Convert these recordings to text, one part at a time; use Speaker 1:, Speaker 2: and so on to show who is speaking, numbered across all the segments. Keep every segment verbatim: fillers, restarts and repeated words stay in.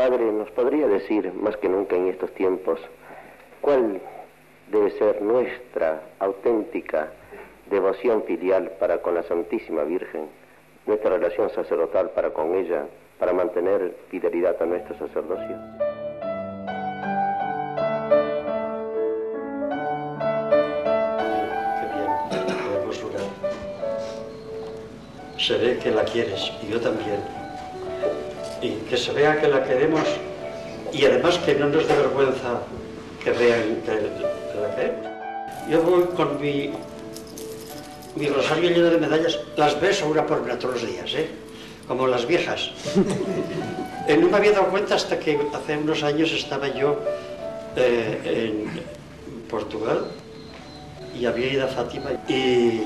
Speaker 1: Padre, ¿nos podría decir, más que nunca en estos tiempos, cuál debe ser nuestra auténtica devoción filial para con la Santísima Virgen, nuestra relación sacerdotal para con ella, para mantener fidelidad a nuestro sacerdocio?
Speaker 2: Qué bien, podemos jurar. Se ve que la quieres, y yo también. Y que se vea que la queremos, y además que no nos dé vergüenza que vean que, que la queremos. Yo voy con mi, mi rosario lleno de medallas, las beso una por una todos los días, ¿eh? Como las viejas. eh, no me había dado cuenta hasta que hace unos años estaba yo eh, en Portugal y había ido a Fátima y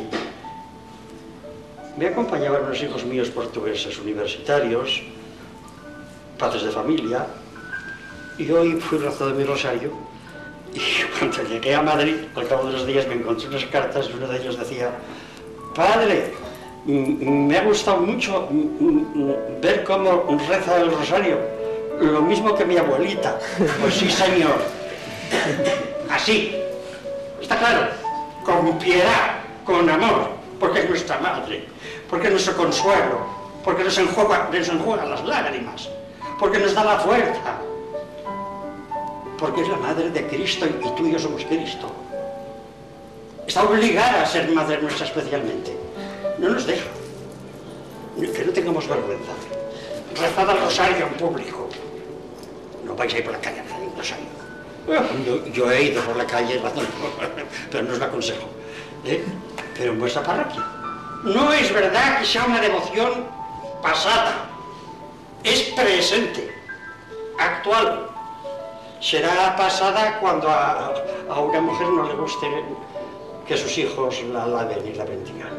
Speaker 2: me acompañaban unos hijos míos portugueses universitarios, padres de familia, y hoy fui rezando mi rosario y cuando llegué a Madrid, al cabo de los días me encontré unas cartas y uno de ellos decía: Padre, me ha gustado mucho ver cómo reza el rosario, lo mismo que mi abuelita. Pues sí, señor, así, está claro, con piedad, con amor, porque es nuestra madre, porque es nuestro consuelo, porque nos enjuaga, nos enjuaga las lágrimas, porque nos da la fuerza, porque es la madre de Cristo y tú y yo somos Cristo. Está obligada a ser madre nuestra especialmente. No nos deja. Que no tengamos vergüenza. Rezad el rosario en público. No vais a ir por la calle a rezar el rosario. Yo, yo he ido por la calle, pero no os lo aconsejo. ¿Eh? Pero en vuestra parroquia. No es verdad que sea una devoción pasada. Es presente, actual. Será pasada cuando a, a una mujer no le guste que sus hijos la alaben y la bendigan.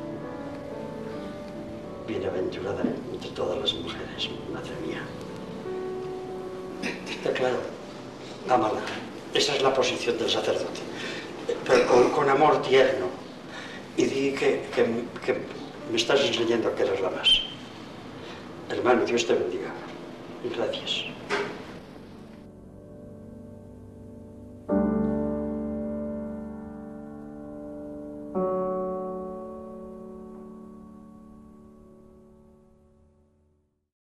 Speaker 2: Bienaventurada entre todas las mujeres, madre mía. Está claro, ámala. Esa es la posición del sacerdote. Pero con, con amor tierno. Y di que, que, que me estás enseñando a quererla más. Hermano, Dios te bendiga. Gracias.